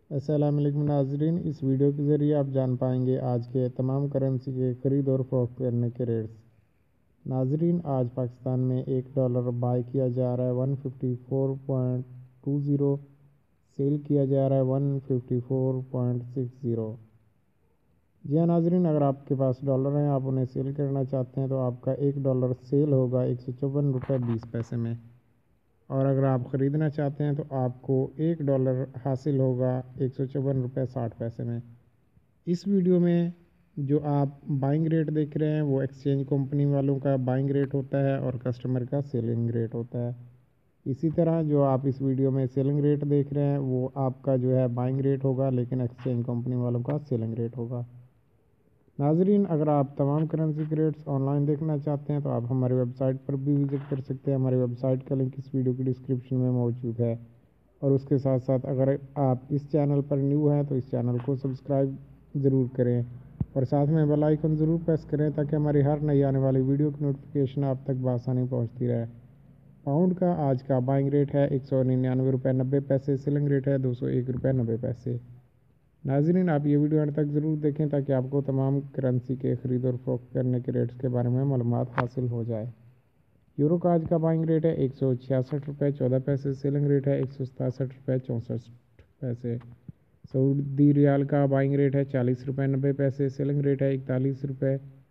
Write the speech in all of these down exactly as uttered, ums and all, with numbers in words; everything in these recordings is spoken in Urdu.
السلام علیکم ناظرین، اس ویڈیو کے ذریعے آپ جان پائیں گے آج کے تمام کرنسی کے خرید اور فروخت کرنے کے ریٹس۔ ناظرین، آج پاکستان میں ایک ڈالر بائی کیا جا رہا ہے one fifty four point two zero, sale کیا جا رہا ہے one fifty four point six zero. جی ہاں ناظرین، اگر آپ کے پاس ڈالر ہیں، آپ انہیں سیل کرنا چاہتے ہیں تو آپ کا ایک ڈالر سیل ہوگا ایک سو چون روپے بیس پیسے میں، اور اگر آپ خریدنا چاہتے ہیں تو آپ کو ایک ڈالر حاصل ہوگا ایک سو چون روپے ساٹھ پیسے میں۔ اس ویڈیو میں جو آپ بائنگ ریٹ دیکھ رہے ہیں وہ ایکسچینج کمپنی والوں کا بائنگ ریٹ ہوتا ہے اور کسٹمر کا سیلنگ ریٹ ہوتا ہے۔ اسی طرح جو آپ اس ویڈیو میں سیلنگ ریٹ دیکھ رہے ہیں وہ آپ کا جو ہے بائنگ ریٹ ہوگا، لیکن ایکسچینج کمپنی والوں کا سیلنگ ریٹ ہوگا۔ ناظرین، اگر آپ تمام کرنسی کے ریٹس آن لائن دیکھنا چاہتے ہیں تو آپ ہماری ویب سائٹ پر بھی وزٹ کر سکتے ہیں۔ ہماری ویب سائٹ کا لنک اس ویڈیو کی ڈسکرپشن میں موجود ہے، اور اس کے ساتھ ساتھ اگر آپ اس چینل پر نیو ہیں تو اس چینل کو سبسکرائب ضرور کریں اور ساتھ میں بیل آئیکن ضرور پریس کریں تاکہ ہماری ہر نئی آنے والی ویڈیو کی نوٹیفیکیشن آپ تک بآسانی پہنچتی رہے۔ پاؤنڈ کا آج کا بائنگ ریٹ ہے ایک سو ننانوے روپے نبے پیسے، سیلنگ ریٹ ہے دو سو ایک روپے نبے پیسے۔ ناظرین، آپ یہ ویڈیو انت تک ضرور دیکھیں تاکہ آپ کو تمام کرنسی کے خرید اور فروخت کرنے کے ریٹس کے بارے میں معلومات حاصل ہو جائے۔ یورو کا آج کا بائنگ ریٹ ہے ایک سو چھیاسٹھ روپے چودہ پیسے، سیلنگ ریٹ ہے ایک سو ستاسٹھ روپے چونسٹھ پیسے۔ سعودی ریال کا بائنگ ریٹ ہے چالیس روپے نبے پیسے، سیلنگ ریٹ ہے اکتالیس روپے۔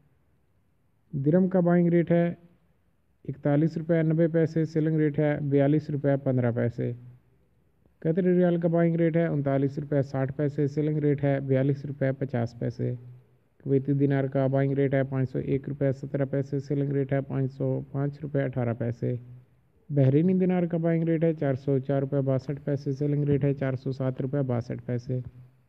درم کا بائنگ ریٹ ہے اکتالیس روپے نبے پیسے، سیلنگ ریٹ ہے بیالیس روپے پندرہ پیسے۔ قطری ریال کا بائنگ ریٹ ہے انتالیس روپے ساٹھ پیسے، سیلنگ ریٹ ہے بیالیس روپے پچاس پیسے۔ کویتی دینار کا بائنگ ریٹ ہے پانچ سو ایک روپے سترہ پیسے، سیلنگ ریٹ ہے پانچ سو پانچ روپے اٹھارہ پیسے۔ بحرینی دینار کا بائنگ ریٹ ہے چار سو چار روپے باسٹھ پیسے، سیلنگ ریٹ ہے چار سو سات روپے باسٹھ پیسے۔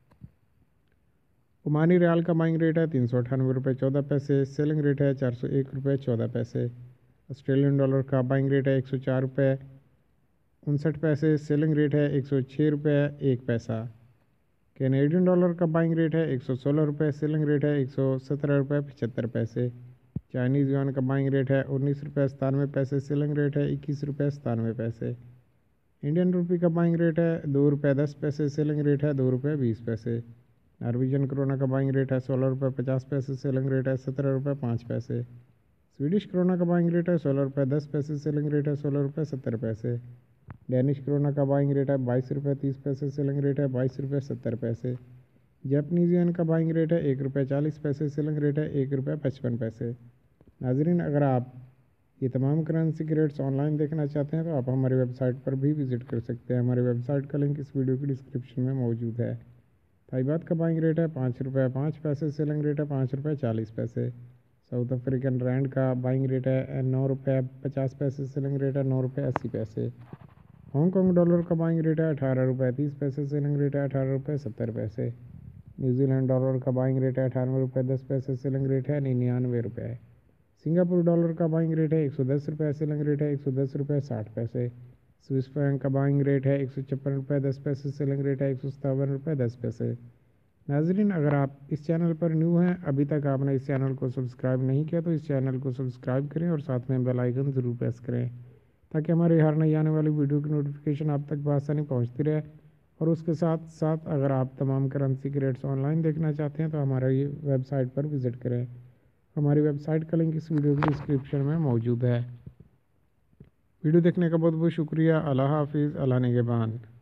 عمانی ریال کا بائنگ ریٹ ہے تین سو اٹھانوے روپے چودہ پیسے، سیلنگ ریٹ ہے چار سو ایک روپے چودہ پیسے۔ آسٹریلین ڈالر کا بائنگ ریٹ ہے ایک سو چار روپے انسٹھ پیسے، سیلنگ ریٹ ہے ایک سو چھ روپے ایک پیسہ۔ کینیڈین ڈالر کا بائنگ ریٹ ہے ایک سو سولہ روپے، سیلنگ ریٹ ہے ایک سو سترہ روپے پچہتر پیسے۔ چائنیز یوان کا بائنگ ریٹ ہے انیس روپے ستانوے پیسے، سیلنگ ریٹ ہے اکیس روپے ستانوے پیسے۔ انڈین روپی کا بائنگ ریٹ ہے دو روپے دس پیسے، سیلنگ ریٹ ہے دو روپے بیس پیسے۔ نارویجن کرونا کا بائنگ ریٹ ہے سولہ روپے پچاس پیسے، سیلنگ ریٹ ہے سترہ روپے پانچ پیسے۔ سویڈش کرونا کا بائنگ ریٹ ہے سولہ روپے دس پیسے، سیلنگ ریٹ ہے سولہ روپے ستر پیسے۔ ڈینش کرونا کا بائنگ ریٹ ہے بائیس روپے تیس پیسے، سیلنگ ریٹ ہے بائیس روپے ستر پیسے۔ جاپنیز ین کا بائنگ ریٹ ہے ایک روپے چالیس پیسے، سیلنگ ریٹ ہے ایک روپے پچپن پیسے۔ ناظرین، اگر آپ یہ تمام کرنسی کے ریٹس آن لائن دیکھنا چاہتے ہیں تو آپ ہماری ویب سائٹ پر بھی وزٹ کر سکتے ہیں۔ ہماری ویب سائٹ کا لنک اس ویڈیو کی ڈسکرپشن میں موجود ہے۔ تھائی بات کا بائنگ ریٹ ہے پانچ روپے پانچ پیسے، سیلنگ ریٹ ہے پانچ روپے چالیس پیسے۔ ساؤتھ افریقن رینڈ کا بائنگ ریٹ ہے نو روپے پچاس پیسے، سیلنگ ریٹ ہے نو روپے اسی پیسے۔ ہانگ کانگ ڈالر کا بائنگ ریٹ ہے اٹھارہ روپے تیس پیسے، سیلنگ ریٹ ہے اٹھارہ روپے ستر پیسے۔ نیوزی لینڈ ڈالر کا بائنگ ریٹ ہے اٹھانوے روپے دس پیسے، سیلنگ ریٹ ہے ننانوے روپے۔ سنگاپور ڈالر کا بائنگ ریٹ ہے ایک سو دس روپے، سیلنگ ریٹ ہے ایک سو دس روپے ساٹھ پیسے۔ سوئس فرینک کا بائنگ ریٹ ہے ایک سو چھپن روپے دس پیسے، سیلنگ ریٹ ہے ایک سو ستاون روپے دس پیسے۔ ناظرین، اگر آپ اس چینل پر نیو ہیں، ابھی تک آپ نے اس چینل کو سبسکرائب نہیں کیا تو اس چینل کو سبسکرائب کریں اور ساتھ میں بیل آئیکن ضرور پریس کریں تاکہ ہماری ہر نئی آنے والی ویڈیو کی نوٹیفیکیشن آپ تک بآسانی پہنچتی رہے۔ اور اس کے ساتھ ساتھ اگر آپ تمام کرنسی کے ریٹس آن لائن دیکھنا چاہتے ہیں تو ہماری ویب سائٹ پر وزٹ کریں۔ ہماری ویب سائٹ کا لنک اس ویڈیو کی ڈسکرپشن میں موجود ہے۔ ویڈیو دیکھنے کا بہت بہت شکریہ۔ اللہ حافظ، اللہ نگہبان۔